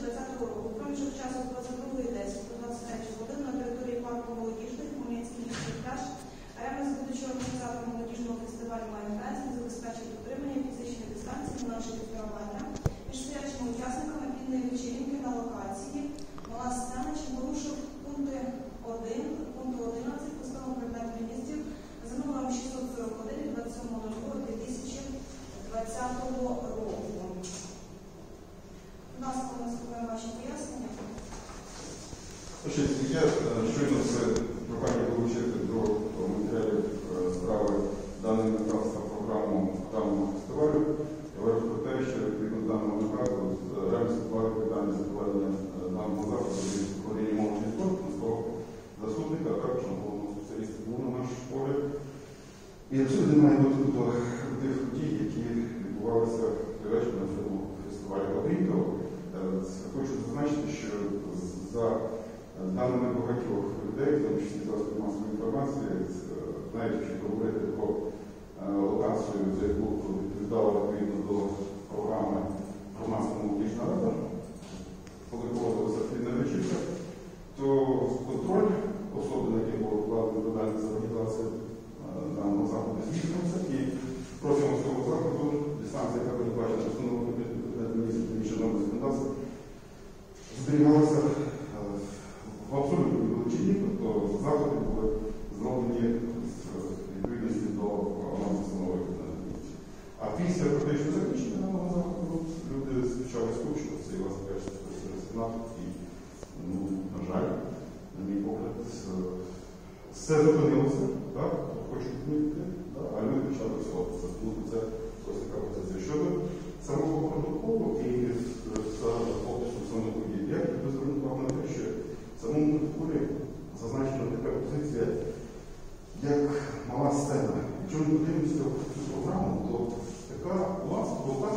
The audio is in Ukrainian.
2020 року. Проміжок часу з 22:10 до 23 годин на території парку молодіжний Хмельницький міський пляж РМС, будучи організатором молодіжного фестивалю «Майнфест», забезпечить дотримання фізичної дистанції не менше 1,5 метра між стоячими учасниками вільної вечірки на локації «Мала сцена», що порушив пункти 11 постанови Кабінету Міністрів за номером 641 від 27.02.2020 року. У нас слухаємо ваші пояснення. Я щойно це прохання долучити до матеріалів справи даної наказ на програму даного фестивалю. Я говорю про те, що відповідно до даного наказу РМС склали питання за проведення даного заходу від управління молоді і спорту, міського заступника, а також головного спеціаліста був на наш погляд. І абсолютно немає дотику до тих подій, які відбувалися на цьому фестивалі. Окрім того, хочу зазначити, що за даними багатьох людей, в тому числі засобів масової інформації, навіть якщо говорити про локацію, за яку відповідала відповідно до програми «Громадська молодіжна рада», коли проводилася активна вечірка, то контроль особи, на який було вкладено відповідальність за організацію даного заходу, здійснювався, і протягом цього заходу дистанція, яка передбачена постановою Кабінету Міністрів та міжнародного законодавства, зберігалася в абсолютній величині, тобто заходи були зроблені в відповідності до постанови Кабінету Міністрів. А після практичного закінчення даного заходу люди почали скучуватися, і вас теж і, на жаль, на мій погляд, все зупинилося, так, хочу відмітити, а люди почали сховатися. Це ось така позиція. Щодо самого протоколу і опису самого події, я би звернув увагу на те, що в самому протоколі зазначена така позиція, як мала сцена. Якщо ми подивимося цю програму, то така